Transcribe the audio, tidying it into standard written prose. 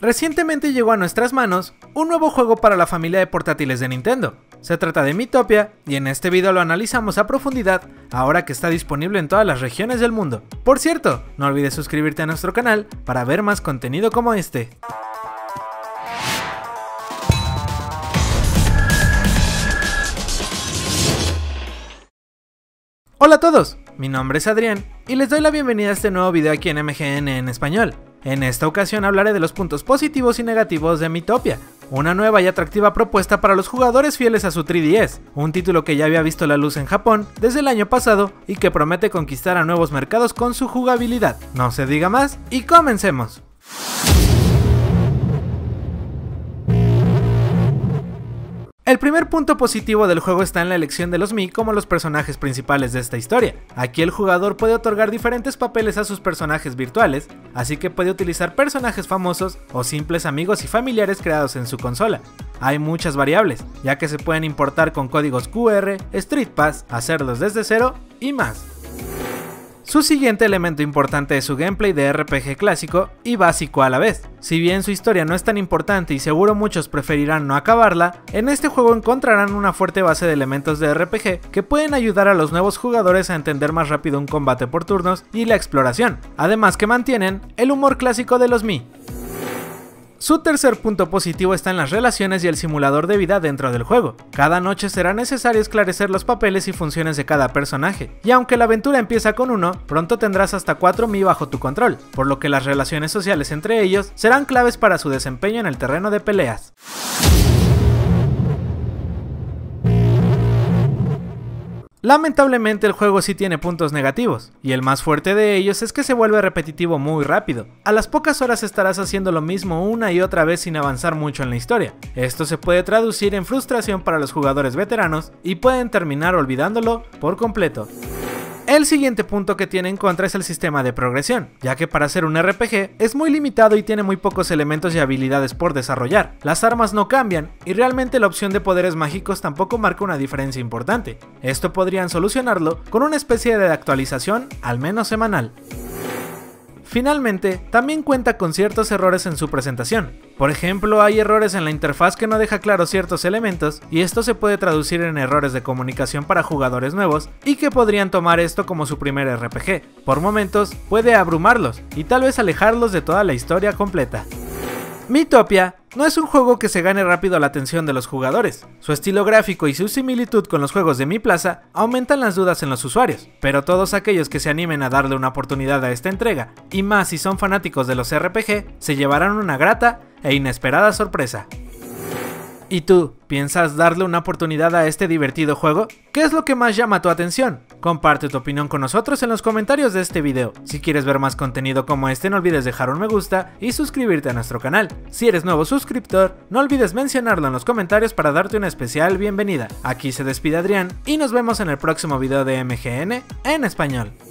Recientemente llegó a nuestras manos un nuevo juego para la familia de portátiles de Nintendo. Se trata de Miitopia y en este video lo analizamos a profundidad ahora que está disponible en todas las regiones del mundo. Por cierto, no olvides suscribirte a nuestro canal para ver más contenido como este. Hola a todos, mi nombre es Adrián y les doy la bienvenida a este nuevo video aquí en MGN en español. En esta ocasión hablaré de los puntos positivos y negativos de Miitopia, una nueva y atractiva propuesta para los jugadores fieles a su 3DS, un título que ya había visto la luz en Japón desde el año pasado y que promete conquistar a nuevos mercados con su jugabilidad. No se diga más y comencemos. El primer punto positivo del juego está en la elección de los Mii como los personajes principales de esta historia. Aquí el jugador puede otorgar diferentes papeles a sus personajes virtuales, así que puede utilizar personajes famosos o simples amigos y familiares creados en su consola. Hay muchas variables, ya que se pueden importar con códigos QR, Street Pass, hacerlos desde cero y más. Su siguiente elemento importante es su gameplay de RPG clásico y básico a la vez. Si bien su historia no es tan importante y seguro muchos preferirán no acabarla, en este juego encontrarán una fuerte base de elementos de RPG que pueden ayudar a los nuevos jugadores a entender más rápido un combate por turnos y la exploración, además que mantienen el humor clásico de los Mii. Su tercer punto positivo está en las relaciones y el simulador de vida dentro del juego. Cada noche será necesario esclarecer los papeles y funciones de cada personaje, y aunque la aventura empieza con uno, pronto tendrás hasta 4 Mii bajo tu control, por lo que las relaciones sociales entre ellos serán claves para su desempeño en el terreno de peleas. Lamentablemente el juego sí tiene puntos negativos, y el más fuerte de ellos es que se vuelve repetitivo muy rápido. A las pocas horas estarás haciendo lo mismo una y otra vez sin avanzar mucho en la historia. Esto se puede traducir en frustración para los jugadores veteranos y pueden terminar olvidándolo por completo. El siguiente punto que tiene en contra es el sistema de progresión, ya que para ser un RPG es muy limitado y tiene muy pocos elementos y habilidades por desarrollar. Las armas no cambian y realmente la opción de poderes mágicos tampoco marca una diferencia importante. Esto podrían solucionarlo con una especie de actualización, al menos semanal. Finalmente, también cuenta con ciertos errores en su presentación. Por ejemplo, hay errores en la interfaz que no deja claros ciertos elementos y esto se puede traducir en errores de comunicación para jugadores nuevos y que podrían tomar esto como su primer RPG. Por momentos, puede abrumarlos y tal vez alejarlos de toda la historia completa. Miitopia no es un juego que se gane rápido la atención de los jugadores. Su estilo gráfico y su similitud con los juegos de Mi Plaza aumentan las dudas en los usuarios, pero todos aquellos que se animen a darle una oportunidad a esta entrega, y más si son fanáticos de los RPG, se llevarán una grata e inesperada sorpresa. ¿Y tú, piensas darle una oportunidad a este divertido juego? ¿Qué es lo que más llama tu atención? Comparte tu opinión con nosotros en los comentarios de este video. Si quieres ver más contenido como este, no olvides dejar un me gusta y suscribirte a nuestro canal. Si eres nuevo suscriptor, no olvides mencionarlo en los comentarios para darte una especial bienvenida. Aquí se despide Adrián y nos vemos en el próximo video de MGN en español.